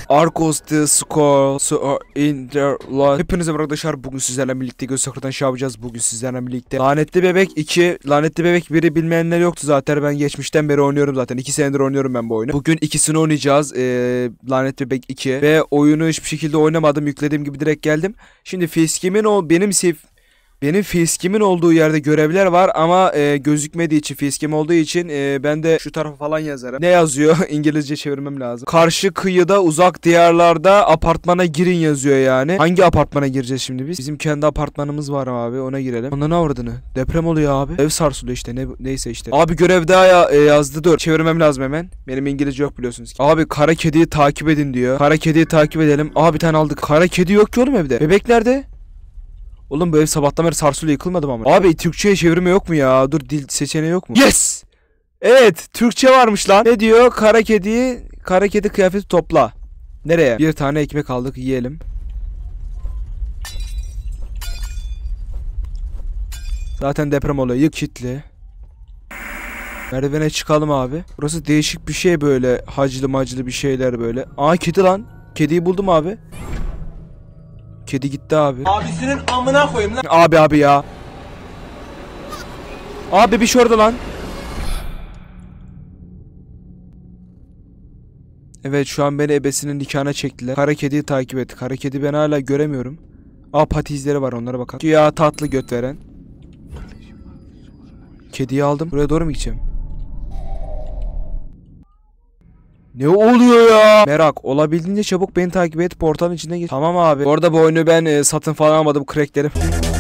Arcos the Skull in their life. Hepinize merhaba arkadaşlar. Bugün sizlerle birlikte Göz Sakır'dan şey yapacağız. Bugün sizlerle birlikte Lanetli Bebek 2, Lanetli Bebek 1'i bilmeyenler yoktu zaten. Ben geçmişten beri oynuyorum zaten. 2 senedir oynuyorum ben bu oyunu. Bugün ikisini oynayacağız. Lanetli Bebek 2 ve oyunu hiçbir şekilde oynamadım. Yüklediğim gibi direkt geldim. Şimdi benim facecam'in olduğu yerde görevler var ama gözükmediği için, facecam olduğu için ben de şu tarafa falan yazarım. Ne yazıyor? İngilizce çevirmem lazım. Karşı kıyıda, uzak diyarlarda apartmana girin yazıyor yani. Hangi apartmana gireceğiz şimdi biz? Bizim kendi apartmanımız var abi, ona girelim. Ona ne avradını? Deprem oluyor abi. Ev sarsılıyor işte, neyse işte. Abi görev daha yazdı, dur. Çevirmem lazım hemen. Benim İngilizce yok biliyorsunuz ki. Abi kara kediyi takip edin diyor. Kara kediyi takip edelim. Abi bir tane aldık. Kara kedi yok ki oğlum evde. Bebek nerede? Oğlum bu ev sabahtan beri sarsılıyor, yıkılmadım ama. Abi Türkçe'ye çevirme yok mu ya? Dur, dil seçeneği yok mu? Yes! Evet, Türkçe varmış lan. Ne diyor? Kara kedi kıyafeti topla. Nereye? Bir tane ekmek aldık, yiyelim. Zaten deprem oluyor. Yık kitli. Merdivene çıkalım abi. Burası değişik bir şey böyle. Haclı maclı bir şeyler böyle. Aa, kedi lan. Kediyi buldum abi. Kedi gitti abi. Abisinin amına koyayım lan. Abi ya. Abi bir şey orada lan. Evet, şu an beni ebesinin nikahına çektiler. Kara kediyi takip et. Kara kedi ben hala göremiyorum. Aa, pati izleri var, onlara bakalım. Ya tatlı göt veren. Kediyi aldım. Buraya doğru mu gideceğim? Ne oluyor ya? Merak, olabildiğince çabuk beni takip et, portalın içine gir. Tamam abi. Bu arada bu oyunu ben satın falan almadım, cracklerim.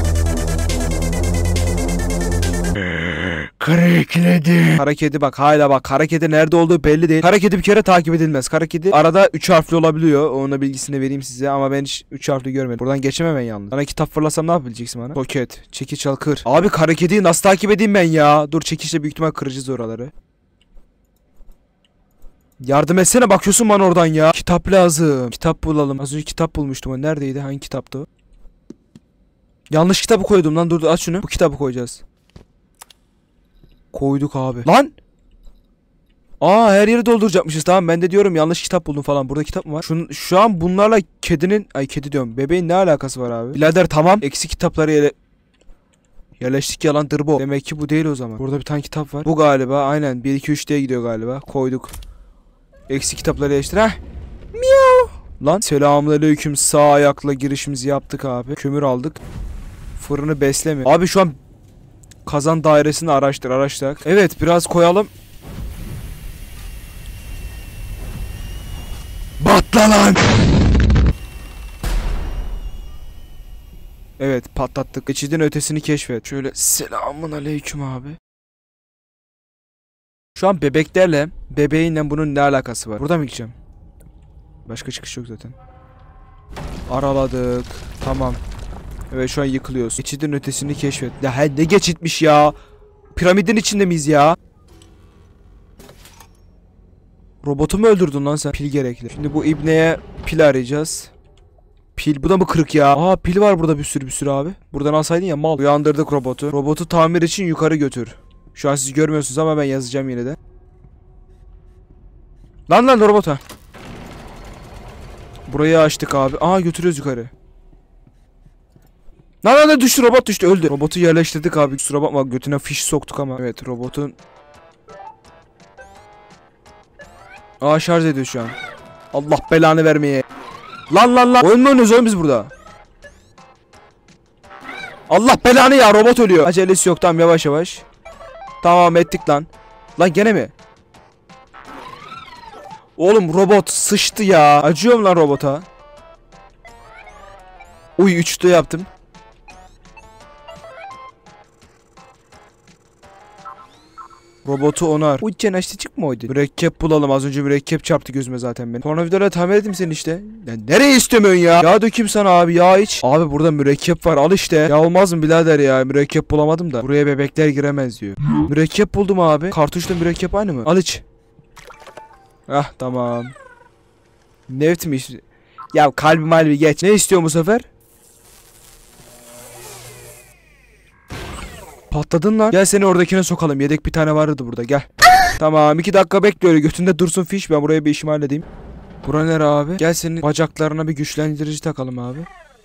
Crackledi. Kara kedi bak, hala bak, kara kedi nerede olduğu belli değil. Kara kedi bir kere takip edilmez. Kara kedi arada 3 harfli olabiliyor. Onun bilgisini vereyim size ama ben hiç 3 harfli görmedim. Buradan geçemem ben yalnız. Bana kitap fırlasam ne yapabileceksin bana? Poket, çekiç al kır. Abi kara kediyi nasıl takip edeyim ben ya? Dur, çekiçle büyük ihtimal kıracağız oraları. Yardım etsene, bakıyorsun bana oradan ya. Kitap lazım. Kitap bulalım. Az önce kitap bulmuştum. O neredeydi? Hangi kitaptı o? Yanlış kitabı koydum lan. Dur aç şunu. Bu kitabı koyacağız. Koyduk abi. Lan! Aa, her yeri dolduracakmışız. Tamam, ben de diyorum yanlış kitap buldum falan. Burada kitap mı var? Şu an bunlarla kedi diyorum. Bebeğin ne alakası var abi? Birader tamam. Eksik kitapları yerleştik, yalandır bu. Demek ki bu değil o zaman. Burada bir tane kitap var. Bu galiba. Aynen. 1 2 3 diye gidiyor galiba. Koyduk. Eksik kitapları yerleştir. Heh. Miau. Lan selamünaleyküm, sağ ayakla girişimizi yaptık abi. Kömür aldık. Fırını besleme. Abi şu an kazan dairesini araştırak. Evet, biraz koyalım. Patla lan. Evet, patlattık. Geçidin ötesini keşfet. Şöyle selamünaleyküm abi. Şu an bebeklerle, bebeğinle bunun ne alakası var? Burada mı gideceğim? Başka çıkış yok zaten. Araladık. Tamam. Evet, şu an yıkılıyoruz. Geçidin ötesini keşfet. Ya ne geçitmiş ya? Piramidin içinde miyiz ya? Robotu mu öldürdün lan sen? Pil gerekli. Şimdi bu ibneye pil arayacağız. Pil, bu da mı kırık ya? Aa, pil var burada bir sürü abi. Buradan alsaydın ya mal. Uyandırdık robotu. Robotu tamir için yukarı götür. Şu an siz görmüyorsunuz ama ben yazacağım yine de. Lan robota. Burayı açtık abi. Aa, götürüyoruz yukarı. Lan düştü, robot düştü, öldü. Robotu yerleştirdik abi. Kusura bakma, götüne fiş soktuk ama. Evet, robotun. Aa, şarj ediyor şu an. Allah belanı vermeye. Lan. Oyun mu oynuyoruz oğlum biz burada? Allah belanı ya, robot ölüyor. Acelesi yok, tamam, yavaş. Tamam, ettik lan. Lan gene mi? Oğlum robot sıçtı ya. Acıyorum lan robota. Uy, 3'te yaptım. Robotu onar. Uy, açtıcık mı oydu? Mürekkep bulalım. Az önce mürekkep çarptı gözüme zaten beni. Tornavidayla tamir edeyim seni işte. Ya nereye istemiyorsun ya? Ya dökeyim sana abi, ya iç. Abi burada mürekkep var, al işte. Ya olmaz mı birader ya? Mürekkep bulamadım da. Buraya bebekler giremez diyor. Mürekkep buldum abi. Kartuşla mürekkep aynı mı? Al iç. Ah, tamam. Neft mi? Ya kalbi geç. Ne istiyor bu sefer? Patladın lan. Gel seni oradakine sokalım. Yedek bir tane vardı burada, gel. Tamam, 2 dakika bekle öyle götünde dursun fiş. Ben buraya bir işimi halledeyim. Bura nere abi? Gel senin bacaklarına bir güçlendirici takalım abi.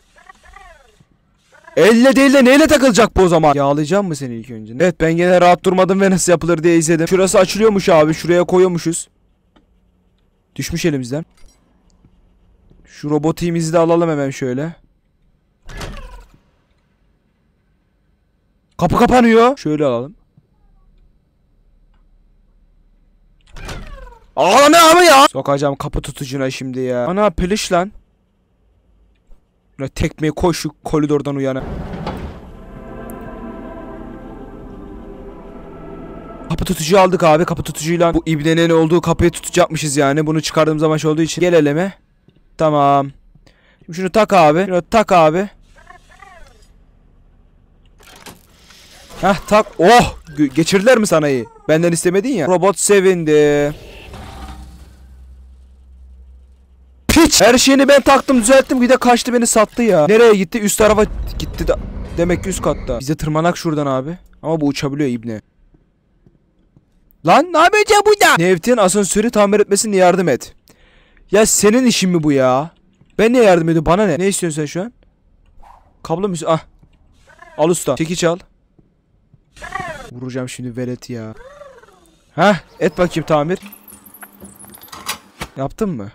Elle değil de neyle takılacak bu o zaman? Yağlayacağım mı seni ilk önce? Evet, ben gene rahat durmadım ve nasıl yapılır diye izledim. Şurası açılıyormuş abi. Şuraya koyuyormuşuz. Düşmüş elimizden. Şu robotiğimizi de alalım hemen şöyle. Kapı kapanıyor. Şöyle alalım. Aa, ne abi ya? Sokacağım kapı tutucuna şimdi ya. Ana peliş lan. Tekmeyi koy şu koridordan uyana. Kapı tutucuyu aldık abi. Kapı tutucuyla bu ibnenin olduğu kapıyı tutacakmışız yani. Bunu çıkardığım zaman olduğu için. Gel eleme. Tamam. Şimdi şunu tak abi. Şunu tak abi. Heh, tak. Oh! Geçirdiler mi sana iyi? Benden istemedin ya. Robot sevindi. Piç! Her şeyini ben taktım, düzelttim. Bir de kaçtı, beni sattı ya. Nereye gitti? Üst tarafa gitti de. Demek ki üst katta. Bize tırmanak şuradan abi. Ama bu uçabiliyor ibne. Lan ne yapacağım burada? Nevt'in asansörü tamir etmesine yardım et. Ya senin işin mi bu ya? Ben niye yardım ediyorum? Bana ne? Ne istiyorsun sen şu an? Kablo mu? Ah. Al usta. Çekiç al. Vuracağım şimdi veleti ya. Heh, et bakayım tamir. Yaptın mı?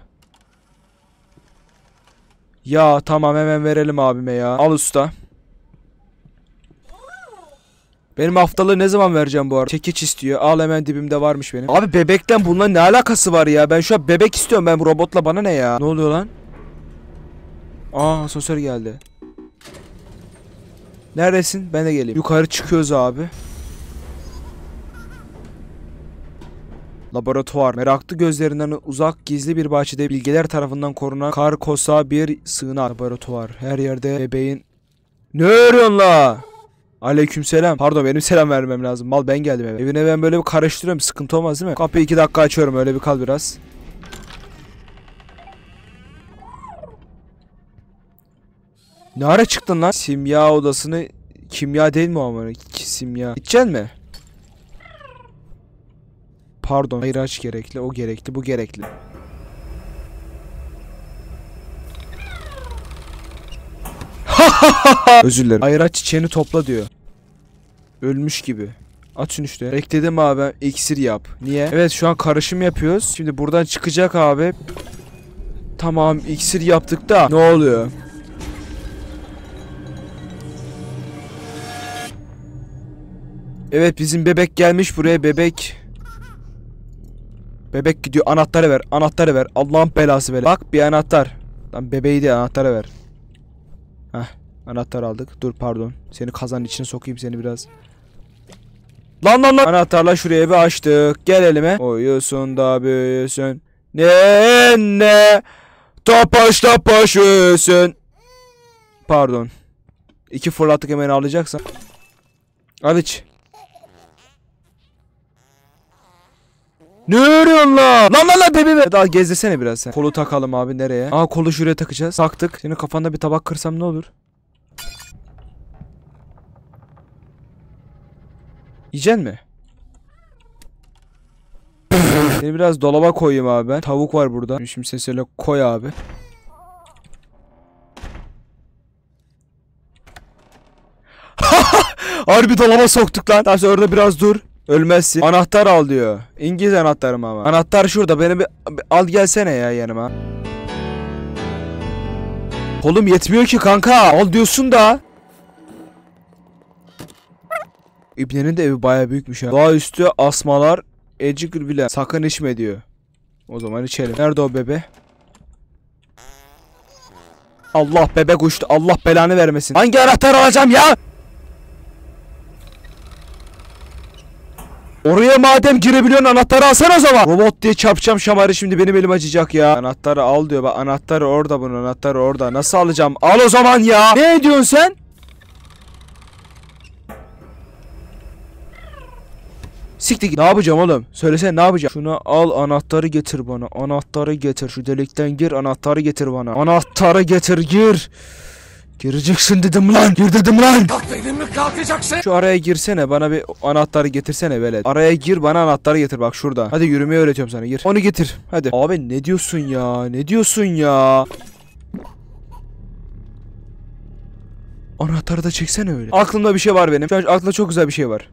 Ya tamam, hemen verelim abime ya. Al usta. Benim haftalığı ne zaman vereceğim bu arada? Çekiç istiyor. Al, hemen dibimde varmış benim. Abi bebekten bununla ne alakası var ya? Ben şu an bebek istiyorum, ben bu robotla, bana ne ya? Ne oluyor lan? Aa, asansör geldi. Neredesin? Ben de geleyim. Yukarı çıkıyoruz abi. Laboratuvar. Meraklı gözlerinden uzak gizli bir bahçede bilgeler tarafından korunan karkosa bir sığınak. Laboratuvar. Her yerde bebeğin... Ne örüyorsun la? Aleykümselam. Pardon, benim selam vermem lazım. Mal, ben geldim eve. Evine ben böyle bir karıştırıyorum. Sıkıntı olmaz değil mi? Kapıyı 2 dakika açıyorum. Öyle bir kal biraz. Ne ara çıktın lan? Simya odasını... Kimya değil mi o ama? Simya. Gideceksin mi? Pardon. Ayraç gerekli. O gerekli. Bu gerekli. Özür dilerim. Ayraç çiçeğini topla diyor. Ölmüş gibi. At şunu işte. Bekledim abi. İksir yap. Niye? Evet, şu an karışım yapıyoruz. Şimdi buradan çıkacak abi. Tamam, iksir yaptık da. Ne oluyor? Evet, bizim bebek gelmiş buraya. Bebek gidiyor. Anahtarı ver. Anahtarı ver. Allah'ın belası ver. Bak, bir anahtar. Lan bebeği de anahtarı ver. Heh. Anahtar aldık. Dur pardon. Seni kazanın içine sokayım seni biraz. Lan. Anahtarla şuraya bir açtık. Gel elime. Uyusun da büyüsün. Ne. Topaş uyusun. Pardon. 2 fırlattık, hemen alacaksan. Al iç. Ne örüyorsun la? Lan bebeğim. Daha gezdirsene biraz sen. Kolu takalım abi, nereye? Aa, kolu şuraya takacağız. Taktık. Senin kafanda bir tabak kırsam ne olur? Yiyeceksin mi? Seni biraz dolaba koyayım abi ben. Tavuk var burada. Şimdi sen söyle, koy abi. Harbi dolaba soktuk lan. Tamam, sen orada biraz dur. Ölmezsin. Anahtar al diyor. İngiliz anahtarım ama. Anahtar şurada. Beni bir al gelsene ya yanıma. Kolum yetmiyor ki kanka. Al diyorsun da. İbnenin de evi baya büyükmüş ya. Doğaüstü asmalar ecikül bile. Sakın içme diyor. O zaman içelim. Nerede o bebe? Allah, bebek uçtu. Allah belanı vermesin. Hangi anahtar alacağım ya? Oraya madem girebiliyorsun, anahtarı alsana o zaman. Robot diye çarpacağım şamarı, şimdi benim elim acıyacak ya. Anahtarı al diyor bak, anahtarı orada, bunun anahtarı orada. Nasıl alacağım? Al o zaman ya. Ne diyorsun sen? Siktir git. Ne yapacağım oğlum? Söylesene, ne yapacağım? Şunu al, anahtarı getir bana. Anahtarı getir. Şu delikten gir, anahtarı getir bana. Anahtarı getir, gir. Gireceksin dedim lan. Gir dedim lan. Kalk dedim mi? kalkacaksın. Şu araya girsene, bana bir anahtarı getirsene velet. Araya gir, bana anahtarı getir bak şurada. Hadi yürümeyi öğretiyorum sana, gir. Onu getir hadi. Abi ne diyorsun ya, ne diyorsun ya? Anahtarı da çeksene öyle. Aklımda bir şey var benim. Şu an aklımda çok güzel bir şey var.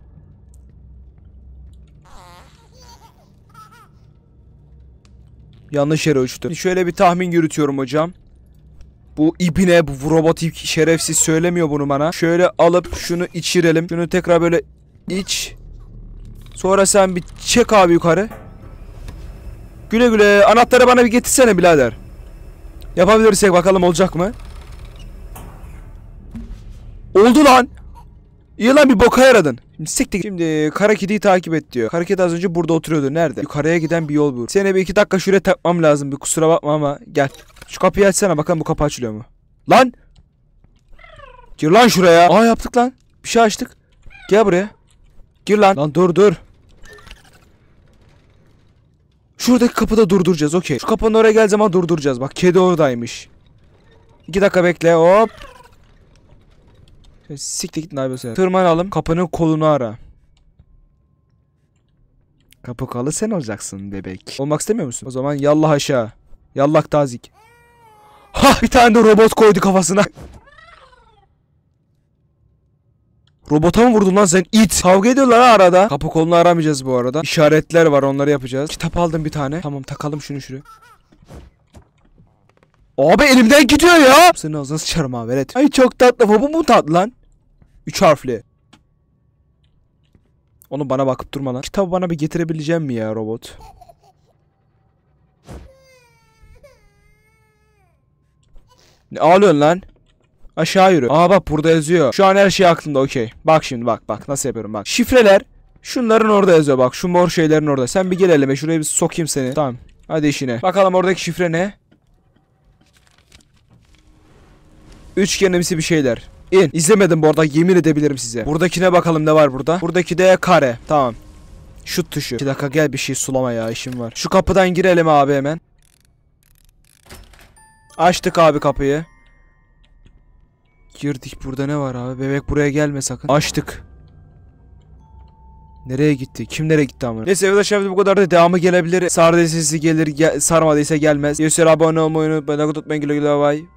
Yanlış yere uçtu. Şöyle bir tahmin yürütüyorum hocam. Bu ibine, bu robot şerefsiz söylemiyor bunu bana. Şöyle alıp şunu içirelim. Şunu tekrar böyle iç. Sonra sen bir çek abi yukarı. Güle güle. Anahtarı bana bir getirsene birader. Yapabilirsek bakalım olacak mı? Oldu lan. İyi lan, bir boka yaradın. Şimdi kara kediyi takip et diyor. Kara kedi az önce burada oturuyordu. Nerede? Yukarıya giden bir yol bu. Seni bir 2 dakika şuraya takmam lazım. Bir kusura bakma ama gel. Şu kapıyı açsana, bakalım bu kapı açılıyor mu? Lan! Gir lan şuraya. Aa, yaptık lan. Bir şey açtık. Gel buraya. Gir lan. Lan dur. Şuradaki kapıda durduracağız, okey. Şu kapının oraya gel zaman durduracağız. Bak kedi oradaymış. 2 dakika bekle, hop. Siktir git, ne yapıyorsun? Tırmanalım. Kapının kolunu ara. Kapı kolu sen olacaksın bebek. Olmak istemiyor musun? O zaman yallah aşağı. Yallah tazik. Ha, bir tane de robot koydu kafasına. Robota mı vurdun lan sen it? Kavga ediyorlar ha arada. Kapı kolunu aramayacağız bu arada. İşaretler var, onları yapacağız. Kitap aldım bir tane. Tamam, takalım şunu şuraya. Abi elimden gidiyor ya. Senin ağzına sıçarım abi, evet. Ay çok tatlı. Bu mu tatlı lan? 3 harfli. Onu bana bakıp durma lan. Kitabı bana bir getirebileceğim mi ya robot? Ne ağlıyorsun lan? Aşağı yürü. Aa bak burada yazıyor. Şu an her şey aklımda, okey. Bak şimdi bak nasıl yapıyorum bak. Şifreler şunların orada yazıyor bak. Şu mor şeylerin orada. Sen bir gel elime, şuraya bir sokayım seni. Tamam. Hadi işine. Bakalım oradaki şifre ne? Üçgenimsi bir şeyler. İn. İzlemedim bu arada, yemin edebilirim size. Buradakine bakalım ne var burada. Buradaki de kare. Tamam. Şut tuşu. 2 dakika gel, bir şey sulama ya, işim var. Şu kapıdan girelim abi hemen. Açtık abi kapıyı. Girdik, burada ne var abi? Bebek buraya gelme sakın. Açtık. Nereye gitti? Kim nereye gitti ama? Neyse arkadaşlar, bu kadar da devamı gelebilir. Sardıysa gelir, sarmadıysa gelmez. Abone olmayı unutmayın. Güle güle, bye.